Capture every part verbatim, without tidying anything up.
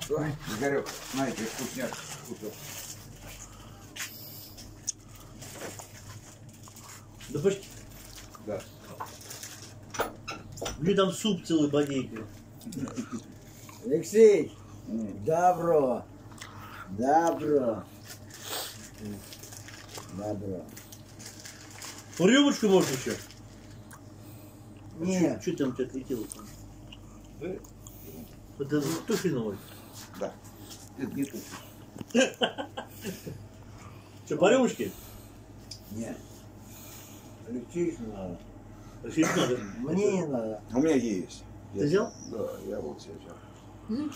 Ой, Игорек, знаете, вкусняк кусок. Да почти. Да. Мне там суп целый бодейка. Алексей, М. добро, добро, добро. Ну, рюмочку можно еще. Нет, Что там у тебя отлетело? Да. Это туфельного. Да. Это не тут. Что, по рюмочке? нет. Алексею надо. Вообще не надо. Мне не надо. У меня есть. Ты Я- взял? Да, я вот себе взял.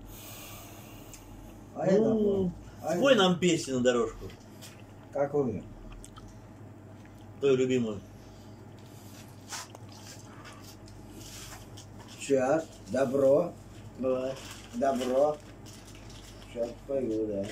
А это Ну, а спой это- нам песню на дорожку. Какую? Твою любимую. Сейчас, добро, Давай. добро. Сейчас пою, да.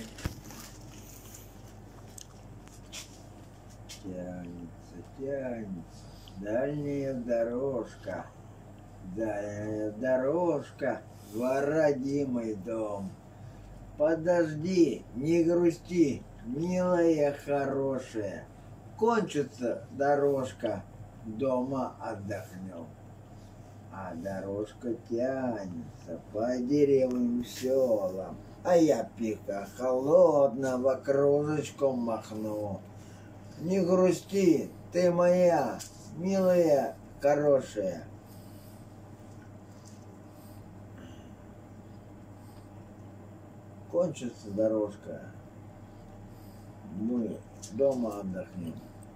Тянется, тянется. Дальняя дорожка. Дальняя дорожка в родимый дом. Подожди, не грусти, милая хорошая. Кончится дорожка, дома отдохнем. А дорожка тянется по деревьям селам, а я пика холодного кружечком махну. Не грусти, ты моя, милая, хорошая. Кончится дорожка, мы дома отдохнем.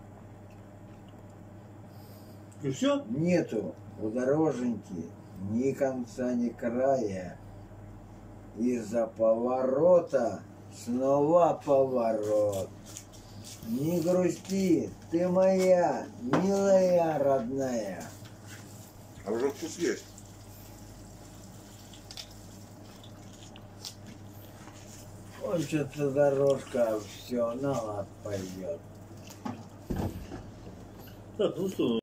И все? Нету у дороженьки ни конца, ни края. Из-за поворота снова поворот. Не грусти, ты моя, милая, родная. А уже вкус есть. Кончится дорожка, все на лад пойдет. Так, ну что,